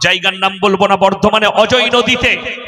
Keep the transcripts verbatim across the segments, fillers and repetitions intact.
জায়গার নাম বলবো না, বর্ধমানে অজয় নদীতে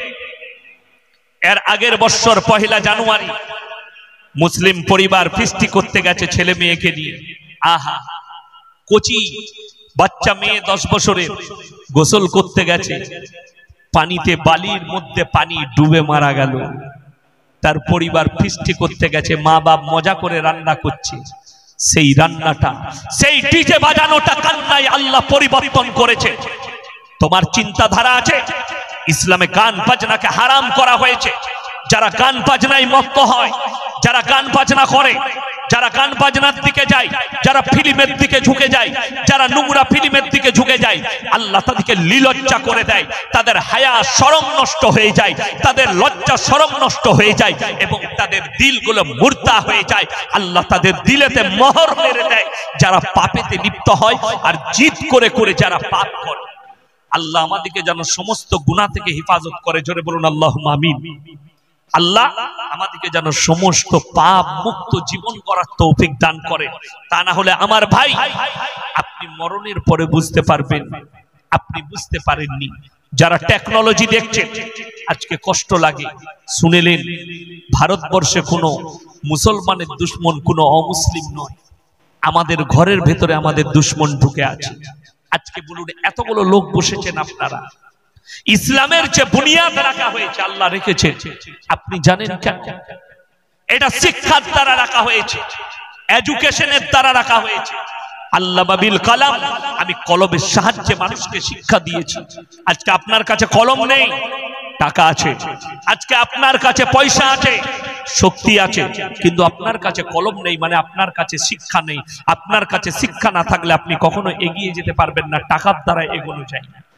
এর আগের বছর পহেলা জানুয়ারি মুসলিম পরিবার ফিস্টি করতে গেছে ছেলে মেয়েকে নিয়ে। আহা, কচি বাচ্চা মেয়ে দশ বছরের গোসল করতে গেছে, পানিতে বালির মধ্যে পানি ডুবে মারা গেল। তার পরিবার ফিস্টি করতে গেছে, মা বাপ মজা করে রান্না করছে, সেই রান্নাটা সেই ডিজে বাজানোটা কান্নায় আল্লাহ পরিবর্তন করেছে। তোমার চিন্তাধারা আছে ইসলামে গান বাজনাকে হারাম করা হয়েছে। যারা গান বাজনায় মত্ত হয়, যারা গান বাজনা করে, যারা গান বাজনার দিকে যায়, যারা ফিল্মের দিকে ঝুঁকে যায়, যারা নোংরা ফিল্মের দিকে ঝুঁকে যায়, আল্লাহ তাদেরকে লিলজ্জা করে দেয়। তাদের হায়া শরম নষ্ট হয়ে যায়, তাদের লজ্জা শরম নষ্ট হয়ে যায় এবং তাদের দিলগুলো মুর্দা হয়ে যায়। আল্লাহ তাদের দিলেতে মোহর মেরে দেয়। যারা পাপেতে লিপ্ত হয় আর জিদ করে করে যারা পাপ করে, আল্লাহ আমাদেরকে যেন সমস্ত গুনাহ থেকে হেফাজত করে। জোরে বলুন আল্লাহুম্মা আমিন। আল্লাহ আমাদেরকে যেন সমস্ত পাপ মুক্ত জীবন করার তৌফিক দান করে। তা না হলে আমার ভাই, আপনি মরণের পরে বুঝতে পারবেন আপনি বুঝতে পারেননি। যারা টেকনোলজি দেখছেন আজকে কষ্ট লাগে, শুনেলেন ভারতবর্ষে কোনো মুসলমানের দুশ্মন কোনো অমুসলিম নয়, আমাদের ঘরের ভেতরে আমাদের দুশ্মন ঢুকে আছে। আজকে বলুন এতগুলো লোক বসেছেন আপনারা, ইসলামের যে বুনিয়াদ রাখা হয়েছে আল্লাহ রেখেছে, আপনি জানেন কেন? এটা শিক্ষার দ্বারা রাখা হয়েছে, এডুকেশনের দ্বারা রাখা হয়েছে। আল্লাহ বাবিল কলম, আমি কলমের সাহায্যে মানুষকে শিক্ষা দিয়েছি। আজকে আপনার কাছে কলম নেই, টাকা আছে, আজকে আপনার কাছে পয়সা আছে, শক্তি আছে, কিন্তু আপনার কাছে কলম নেই, মানে আপনার কাছে শিক্ষা নেই। আপনার কাছে শিক্ষা না থাকলে আপনি কখনো এগিয়ে যেতে পারবেন না। টাকার দ্বারা এগোনো যায় না,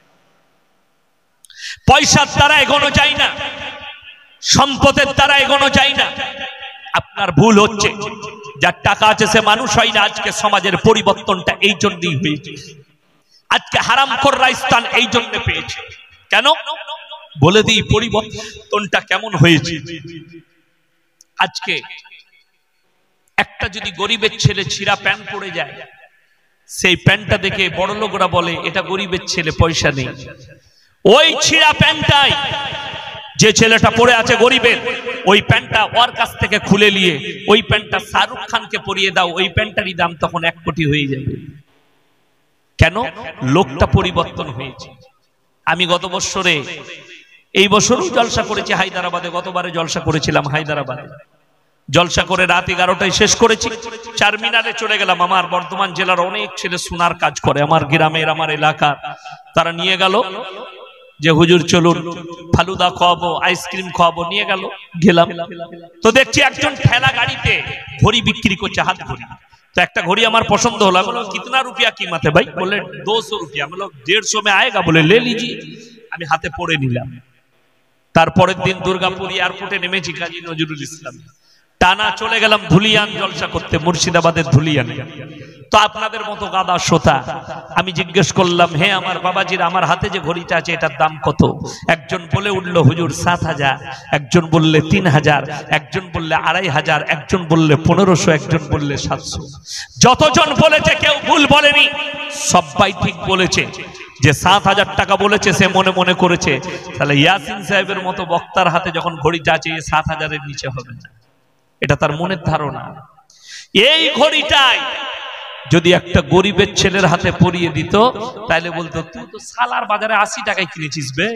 পয়সার দ্বারা এগোনো যায় না, সম্পদের দ্বারা এগোনো যায় না। আপনার ভুল হচ্ছে, যার টাকা আছে সে মানুষ হয় না। আজকে সমাজের পরিবর্তনটা এই জন্যই হয়েছে। আজকে হারামখোররা স্থান এই জন্য পেয়েছে। কেন বলে দিই পরিবর্তনটা কেমন হয়েছে। আজকে একটা যদি গরিবের ছেলে ছিঁড়া প্যান্ট পরে যায়, সেই প্যান্টটা দেখে বড় লোকরা বলে এটা গরিবের ছেলে, পয়সা নেই। ওই ছিঁড়া প্যান্টটাই যে ছেলেটা পরে আছে গরিবের, ওই প্যান্টটা ওর কাছ থেকে খুলে নিয়ে ওই প্যান্টটা শাহরুখ খানকে পরিয়ে দাও, ওই প্যান্টটারই দাম তখন এক কোটি হয়ে যাবে। কেন? লোকটা পরিবর্তন হয়েছে। আমি গত বছরে, এই বছরও জলসা করেছি হায়দ্রাবাদে, গতবারে জলসা করেছিলাম হায়দ্রাবাদে। জলসা করে রাত এগারোটায় শেষ করেছি, চার মিনারে চলে গেলাম। আমার বর্ধমান জেলার অনেক ছেলে সোনার কাজ করে, আমার গ্রামের আমার এলাকার, তারা নিয়ে গেল যে হুজুর চলুন ফালুদা খাওয়াবো, আইসক্রিম খাওয়াবো, নিয়ে গেল। গেলাম তো দেখছি একজন ঠেলা গাড়িতে ঘড়ি বিক্রি করছে, হাত ঘড়ি। তো একটা ঘড়ি আমার পছন্দ হলো, বলো কিতনা রুপিয়া कीमत है भाई? बोले दो सौ रुपया। बोलो डेढ़ सौ में आएगा? बोले ले लीजिए। আমি হাতে পড়ে নিলাম। তারপরের দিন দুর্গাপুর এয়ারপোর্টে নেমেছি কাজী নজরুল ইসলাম, টানা চলে গেলাম ধুলিয়ান জলসা করতে, মুর্শিদাবাদের ধুলিয়ান। তো আপনাদের মতো গাদা শ্রোতা, আমি জিজ্ঞেস করলাম, হে আমার বাবাজির, আমার হাতে যে ঘড়িটা আছে এটার দাম কত? একজন বলে উঠলো হুজুর সাত হাজার, একজন বললে তিন হাজার, একজন বললে আড়াই হাজার, একজন বললে পনেরোশো, একজন বললে সাতশো। যতজন বলেছে কেউ ভুল বলেনি, সবাই ঠিক বলেছে। যে সাত হাজার টাকা বলেছে সে মনে মনে করেছে তাহলে ইয়াসিন সাহেবের মতো বক্তার হাতে যখন ঘড়িটা আছে সাত হাজারের নিচে হবে না, এটা তার মনের ধারণা। এই ঘড়িটাই যদি একটা গরিবের ছেলের হাতে পরিয়ে দিত তাহলে বলতো তুই তো সালার বাজারে আশি টাকায় কিনেছিস বে।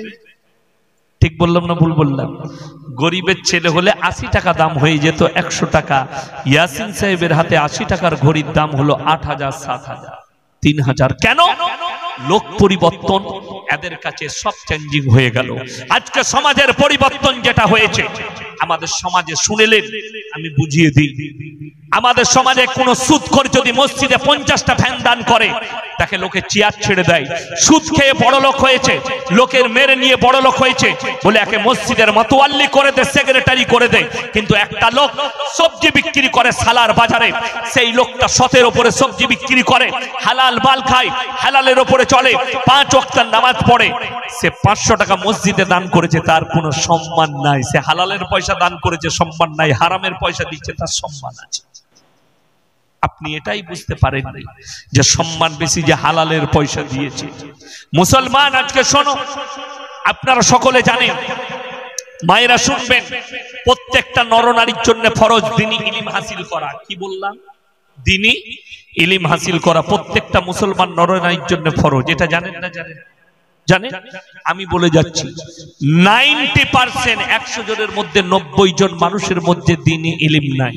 ঠিক বললাম না ভুল বললাম? গরিবের ছেলে হলে আশি টাকা দাম হয়ে যেত একশো টাকা। ইয়াসিন সাহেবের হাতে আশি টাকার ঘড়ির দাম হলো আট হাজার, সাত হাজার, তিন হাজার। কেন? লোক পরিবর্তন, এদের কাছে সব চেঞ্জিং হয়ে গেল। আজকে সমাজের পরিবর্তন যেটা হয়েছে আমাদের সমাজে, শুনেলেন আমি বুঝিয়ে দিই। আমাদের সমাজে কোন সুদখোর যদি মসজিদে পঞ্চাশটা ফ্যান দান করে তাকে লোকে চেয়ার ছেড়ে দেয়। সুদ খেয়ে বড় লোক হয়েছে, লোকের মেরে নিয়ে বড় লোক হয়েছে বলে একে মসজিদের মাতোয়াল্লি করে দে, সেক্রেটারি করে দে। কিন্তু একটা লোক সবজি বিক্রি করে সালার বাজারে, সেই লোকটা শতের উপরে সবজি বিক্রি করে, হালাল মাল খায়, হালালের উপরে চলে, পাঁচ ওয়াক্তের নামাজ পড়ে, সে পাঁচশো টাকা মসজিদে দান করেছে, তার কোনো সম্মান নাই। সে হালালের পয়সা দান করেছে, সম্মান নাই। হারামের পয়সা দিচ্ছে, তার সম্মান আছে। আপনি এটাই বুঝতে পারেননি যে সম্মান বেশি যে হালালের পয়সা দিয়েছে। মুসলমান আজকে শোনো, আপনারা সকলে জানেন, মায়েরা শুনবেন, প্রত্যেকটা নরনারীর জন্য ফরজ দ্বীনি ইলম হাসিল করা। কি বললাম? দ্বীনি ইলম হাসিল করা প্রত্যেকটা মুসলমান নরনারীর জন্য ফরজ। এটা জানেন না? জানেন জানেন আমি বলে যাচ্ছি, নাইনটি পার্সেন্ট একশো জনের মধ্যে নব্বই জন মানুষের মধ্যে দ্বীনি ইলম নাই,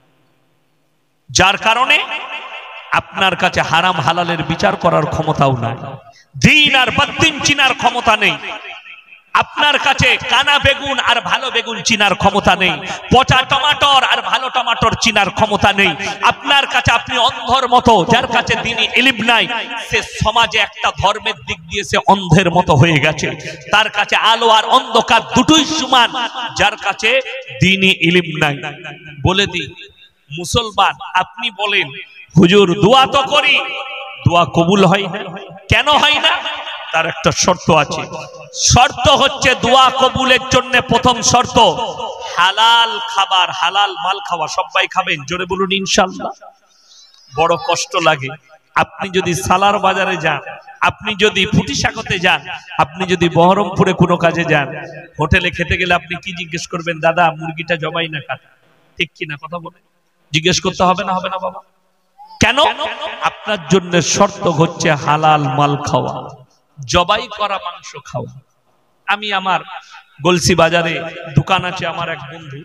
যার কারণে আপনার কাছে হারাম হালালের বিচার করার ক্ষমতাও নাই, দ্বীন আর বদ্দীন চিনার ক্ষমতা নেই, আপনার কাছে কানা বেগুন আর ভালো বেগুন চিনার ক্ষমতা নেই, পচা টমাটর আর ভালো টমাটর চিনার ক্ষমতা নেই আপনার কাছে। আপনি অন্ধের মতো, যার কাছে দ্বীনি ইলম নাই, সে সমাজে একটা ধর্মের দিক দিয়ে সে অন্ধের মতো হয়ে গেছে। তার কাছে আলো আর অন্ধকার দুটোই সমান, যার কাছে দ্বীনি ইলম নাই। বলে দিই মুসলমান, আপনি বলেন হুজুর দোয়া তো করি, দোয়া কবুল হয় না, কেন হয় না? তার একটা শর্ত আছে। শর্ত হচ্ছে দোয়া কবুলের জন্য প্রথম শর্ত হালাল খাবার, হালাল মাল খাওয়া। সবাই খাবেন? জোরে বলুন ইনশাআল্লাহ। বড় কষ্ট লাগে, আপনি যদি সালার বাজারে যান, আপনি যদি ফুটিসাগতে যান, আপনি যদি বহরমপুরে কোনো কাজে যান, হোটেলে খেতে গেলে আপনি কি জিজ্ঞেস করবেন? দাদা মুরগিটা জবাই না কাটা? ঠিক কিনা কথা বলে? জিজ্ঞেস করতে হবে না? হবে না বাবা? কেন? আপনার জন্য শর্ত হচ্ছে হালাল মাল খাওয়া, জবাই করা মাংস খাওয়া। আমি আমার গলসি বাজারে দোকান আছে, আমার এক বন্ধু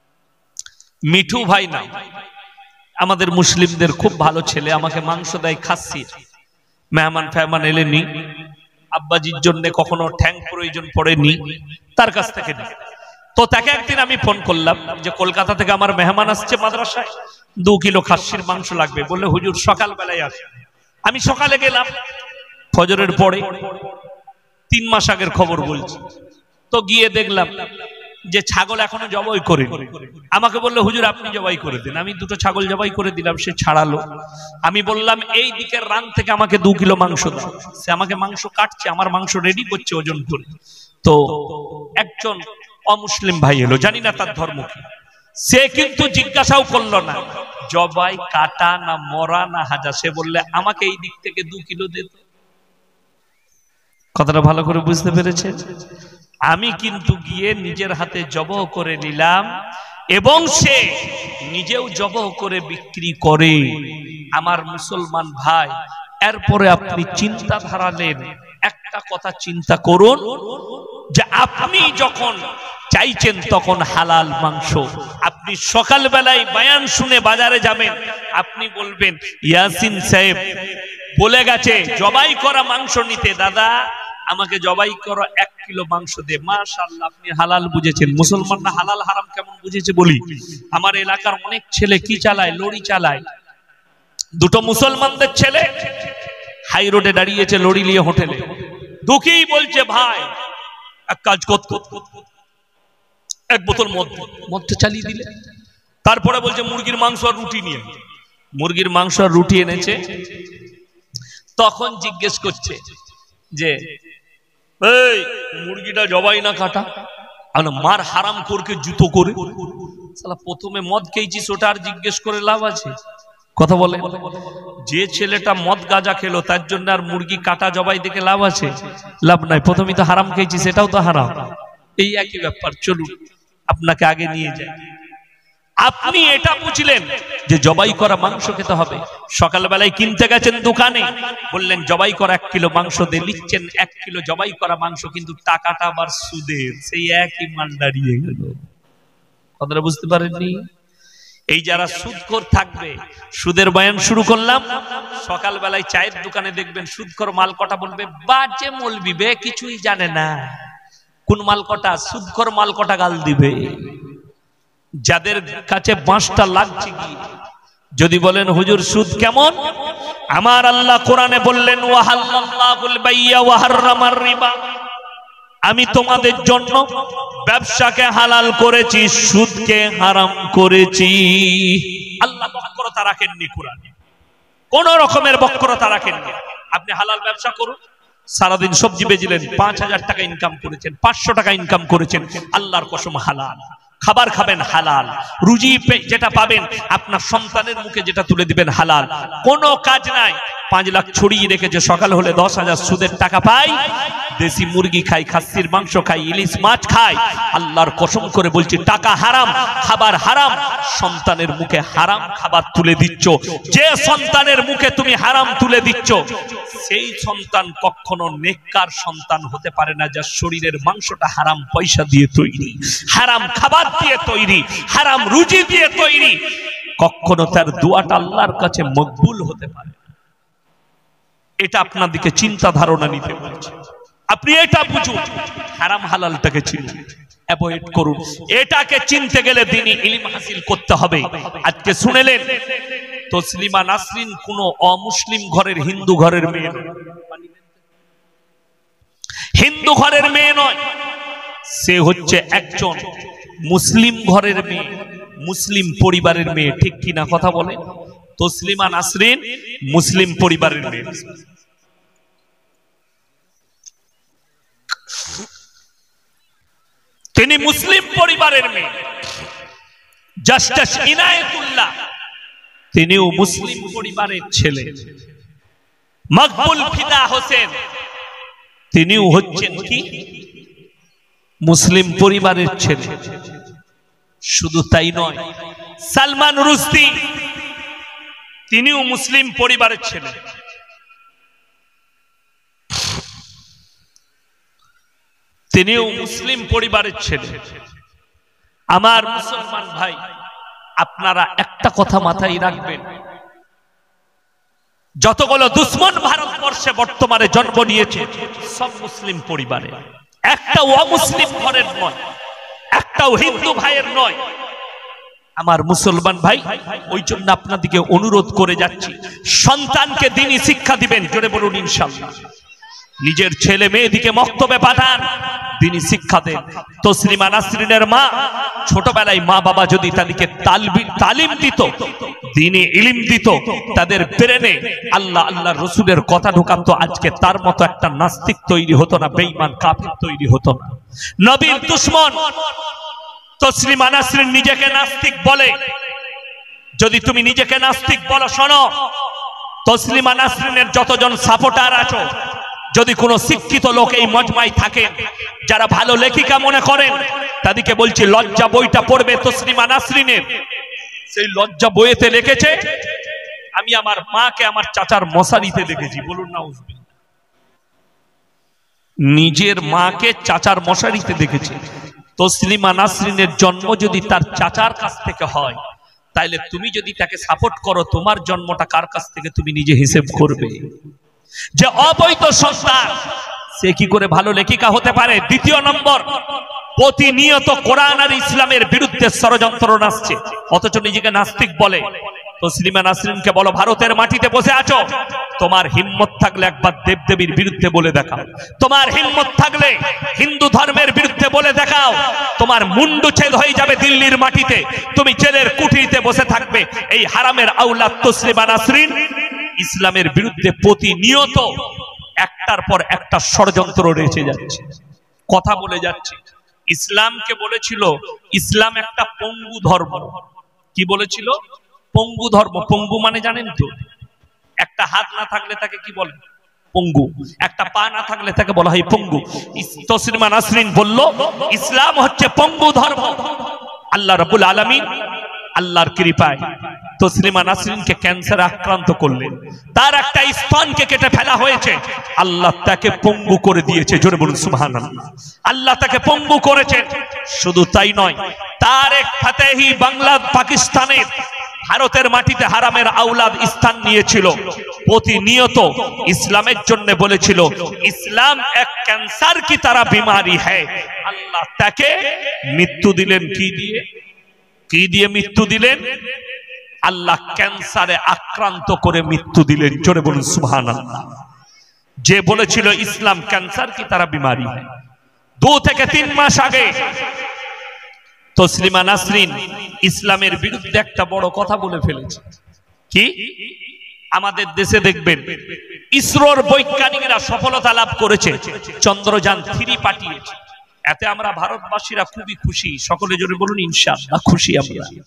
মিঠু ভাই না, আমাদের মুসলিমদের খুব ভালো ছেলে, আমাকে মাংস দেয় খাসির। মেহমান ফেহমান এলে নি, আব্বাজির জন্য কখনো ঠ্যাং প্রয়োজন পড়েনি, তার কাছ থেকে নি। তো তাকে একদিন আমি ফোন করলাম যে কলকাতা থেকে আমার মেহমান আসছে মাদ্রাসায়, দু কিলো খাসির মাংস লাগবে। বললে হুজুর সকাল বেলায় আসে। আমি সকালে গেলাম, ফজরের পরে, তিন মাস আগের খবর বলছি। তো গিয়ে দেখলাম যে ছাগল এখনো জবাই করে। আমাকে বললো হুজুর আপনি জবাই করে দিন। আমি দুটো ছাগল জবাই করে দিলাম, সে ছাড়ালো। আমি বললাম এই দিকের রান থেকে আমাকে দু কিলো মাংস দাও। সে আমাকে মাংস কাটছে, আমার মাংস রেডি করছে ওজন করে। তো একজন অমুসলিম ভাই এলো, জানি না তার ধর্ম কি, সে কিন্তু জিজ্ঞাসাও করলো না জবাই কাটা না মরা না হাজা। সে বললে আমাকে এই দিক থেকে দু কিলো দে। কথাটা ভালো করে বুঝতে পেরেছে? আমি কিন্তু গিয়ে নিজের হাতে জবাই করে নিলাম, এবং সে নিজেও জবাই করে বিক্রি করে। আমার মুসলমান ভাই, এরপরে আপনি চিন্তা ধারালেন, একটা কথা চিন্তা করুন যে আপনি যখন চাইছেন তখন হালাল মাংস, আপনি সকাল বেলায় বয়ান শুনে বাজারে যাবেন, আপনি বলবেন ইয়াসিন সাহেব বলে গেছে জবাই করা মাংস নিতে, দাদা আমাকে জবাই করো এক কিলো মাংস দে। মাশাআল্লাহ, আপনি হালাল বুঝেছেন। মুসলমানরা হালাল হারাম কেমন বুঝেছে বলি। আমার এলাকার অনেক ছেলে কি চালায়, লরি চালায়। দুটো মুসলমানদের ছেলে হাই রোডে দাঁড়িয়েছে লরি নিয়ে হোটেলে, দুঃখী বলছে ভাই এক কাজ করতে, এক বোতল মদ মদটা চালিয়ে দিলে। তারপরে বলছে মুরগির মাংস আর রুটি নিয়ে। মুরগির মাংস আর রুটি এনেছে। তখন জিজ্ঞেস করছে যে এই মুরগিটা জবাই না কাটা? মার হারাম করকে জুতো করে। শালা প্রথমে মদ খেয়েছিস ওটা আর জিজ্ঞেস করে লাভ আছে? কথা বলে। যে ছেলেটা মদ গাঁজা খেলো তার জন্য আর মুরগি কাটা জবাই দেখে লাভ আছে? লাভ নাই। প্রথমেই তো হারাম খেয়েছিস, এটাও তো হারাম। এই একই ব্যাপার। চলুন আপনাকে আগে নিয়ে যাই। আপনি এটা বুঝলেন যে জবাই করা মাংস খেতে হবে। সকালবেলায় কিনতে গেছেন দোকানে, বললেন জবাই করা এক কিলো মাংস দিয়ে, লিখছেন এক কিলো জবাই করা মাংস, কিন্তু টাকাটা আবার সুদের, সেই একই মাল দাঁড়িয়ে গেল। কথাটা বুঝতে পারেননি? এই যারা সুদখোর থাকবে, সুদের বয়ান শুরু করলাম, সকালবেলায় চায়ের দোকানে দেখবেন সুদখোর মাল কটা বলবে বাজে মৌলবি বে, কিছুই জানে না। কোন মাল কটা? সুদখোর মাল কটা গাল দিবে। যাদের কাছে বাঁশটা লাগছে কি, যদি বলেন হুজুর সুদ কেমন, আমার আল্লাহ কোরআনে বললেন ওয়াহাল্লাল্লাহুল বাইয়া ওয়া হাররামার রিবা, আমি তোমাদের জন্য ব্যবসাকে হালাল করেছি, সুদকে হারাম করেছি। আল্লাহ বক্রতা রাখেননি কোরআনে, কোন রকমের বক্রতা রাখেননি। আপনি হালাল ব্যবসা করুন, সারাদিন সবজি বেচলেন, পাঁচ হাজার টাকা ইনকাম করেছেন, পাঁচশো টাকা ইনকাম করেছেন, আল্লাহর কসম হালাল। খাবার খাবেন হালাল, রুজি যেটা পাবেন আপনার সন্তানের মুখে যেটা তুলে দিবেন হালাল। কোনো কাজ নাই, পাঁচ লাখ ছড়িয়ে রেখেছে, সকাল হলে দশ হাজার সুদের টাকা পাই, দেশি মুরগি খাই, খাসির মাংস খাই, ইলিশ মাছ খাই। আল্লাহর কসম করে বলছি টাকা হারাম, খাবার হারাম, সন্তানের মুখে হারাম খাবার তুলে দিচ্ছ। যে সন্তানের মুখে তুমি হারাম তুলে দিচ্ছ সেই সন্তান কখনো নেককার সন্তান হতে পারে না, যার শরীরের মাংসটা হারাম পয়সা দিয়ে তৈরি, হারাম খাবার দিয়ে তৈরি, হারাম রুজি দিয়ে তৈরি। কখনো তার দোয়াটা আল্লাহর কাছে মকবুল হতে পারে। এটা আপনাদেরকে চিন্তা ধারণা নিতে বলছে। আপনি এটা বুঝুন, হারাম হালালটাকে চিনুন, অ্যাভয়েড করুন। এটাকে চিনতে গেলে দ্বীনি ইলম হাসিল করতে হবে। আজকে শুনেলেন তসলিমা নাসরিন কোন অমুসলিম ঘরের হিন্দু ঘরের মেয়ে নয়, হিন্দু ঘরের মেয়ে নয়, সে হচ্ছে একজন মুসলিম ঘরের মেয়ে, মুসলিম পরিবারের মেয়ে। ঠিক কিনা কথা বলে? তসলিমা নাসরিন মুসলিম পরিবারের মেয়ে। তিনি মুসলিম পরিবারের মেয়ে। জাস্টিস ইনায়েতুল্লাহ তিনিও মুসলিম পরিবারের ছেলে। মকবুল ফিদা হোসেন তিনিও হচ্ছেন কি মুসলিম পরিবারের ছেলে। শুধু তাই নয়, সালমান রুশদি তিনিও মুসলিম পরিবারের ছেলে। তিনিও মুসলিম পরিবারের ছেলে। আমার মুসলমান ভাই, আপনারা একটা কথা মাথায় রাখবেন, যতগুলো দুশ্মন ভারতবর্ষে বর্তমানে জন্ম নিয়েছে সব মুসলিম পরিবারে, একটা অমুসলিম ঘরের নয়, একটাও হিন্দু ভাইয়ের নয়। আমার মুসলমান ভাই, ওই জন্য আপনাদেরকে অনুরোধ করে যাচ্ছি, সন্তানকে দ্বীনি শিক্ষা দিবেন। জোরে বলুন ইনশাআল্লাহ। নিজের ছেলে মেয়েদিকে মক্তবে পাঠান, দ্বীনি শিক্ষা দেন। তসলিমা নাসরিনের মা ছোটবেলায় মা বাবা যদি তাদেরকে তালিম দিত, দ্বীনি ইলম দিত, তাদের ব্রেনে আল্লাহ আল্লাহ রসুলের কথা ঢোকাতো, আজকে তার মতো একটা নাস্তিক তৈরি হতো না, বেঈমান কাফির তৈরি হতো না। নবীর দুশমন তসলিমা নাসরিন নিজেকে নাস্তিক বলে। যদি তুমি নিজেকে নাস্তিক বলো, শোনো, তসলিমা নাসরিনের যতজন সাপোর্টার আছো, যদি কোনো শিক্ষিত লোক এই মজমায় থাকেন যারা ভালো লেখিকা মনে করেন, তাদেরকে বলছি লজ্জা বইটা পড়বে তসলিমা নাসরিনের। সেই লজ্জা বইতে লিখেছে, আমি আমার মাকে আমার চাচার মশারিতে দেখেছি। বলুন না, নিজের মাকে চাচার মশারিতে দেখেছে। তসলিমা নাসরিনের জন্ম যদি তার চাচার কাছ থেকে হয়, তাইলে তুমি যদি তাকে সাপোর্ট করো, তোমার জন্মটা কার কাছ থেকে তুমি নিজে হিসেব করবে। যে অবৈধ সন্তান, সে কি করে ভালো লেখিকা হতে পারে? দ্বিতীয় নম্বর, প্রতিনিয়ত কোরআন আর ইসলামের বিরুদ্ধে ষড়যন্ত্র নাচছে, অথচ নিজেকে নাস্তিক বলে। তসলিমা নাসরিনকে বলো, ভারতের মাটিতে বসে আছো, তোমার হিম্মত থাকলে একবার দেবদেবীর বিরুদ্ধে বলে দেখাও, তোমার হিম্মত থাকলে হিন্দু ধর্মের বিরুদ্ধে বলে দেখাও, তোমার মুন্ডু ছেদ হয়ে যাবে দিল্লির মাটিতে, তুমি জেলের কুঠিতে বসে থাকবে। এই হারামের আওলাদ তসলিমা নাসরিন ইসলামের বিরুদ্ধে প্রতিনিয়ত একটার পর একটা ষড়যন্ত্র রয়েছে যাচ্ছে, কথা বলে যাচ্ছে। ইসলামকে বলেছিল ইসলাম একটা পঙ্গু ধর্ম। কি বলেছিল? পঙ্গু ধর্ম। পঙ্গু মানে জানেন তো? একটা হাত না থাকলে তাকে কি বলে? পঙ্গু। একটা পা না থাকলে তাকে বলা হয় পঙ্গু। তসলিমা নাসরিন বলল ইসলাম হচ্ছে পঙ্গু ধর্ম। আল্লাহ রাব্বুল আলামিন আল্লাহর কৃপায় তসলিমা নাসরিনকে ক্যান্সার আক্রান্ত করলেন, তার একটা স্তনকে কেটে ফেলা হয়েছে, আল্লাহ তাকে পঙ্গু করে দিয়েছে। জোরে বলুন সুবহানাল্লাহ। আল্লাহ তাকে পঙ্গু করেছেন। শুধু তাই নয়, তারেক ফাতেহি বাংলা পাকিস্তানের ভারতের মাটিতে হারামের আওলাদ স্থান নিয়েছিল, প্রতিনিয়ত ইসলামের জন্য বলেছিল ইসলাম এক ক্যান্সার কি তারা বিমারি হ্যায়। আল্লাহ তাকে মৃত্যু দিলেন কি দিয়ে? কি দিয়ে মৃত্যু দিলেন? আল্লাহ ক্যান্সারে আক্রান্ত করে মৃত্যু দিলেন। জোরে বলুন সুবহানাল্লাহ। যে বলেছিল ইসলাম ক্যান্সার কি তারা বিমারি হ্যায়, দু থেকে তিন মাস আগে তসলিমা নাসরিন ইসলামের বিরুদ্ধে একটা বড় কথা বলে ফেলেছে। কি? আমাদের দেশে দেখবেন ইসরোর বৈজ্ঞানিকরা সফলতা লাভ করেছে, চন্দ্রযান থ্রি পাঠিয়েছে। এতে আমরা ভারতবাসীরা খুবই খুশি। সকলে জোরে বলুন ইনশাআল্লাহ খুশি আমরা।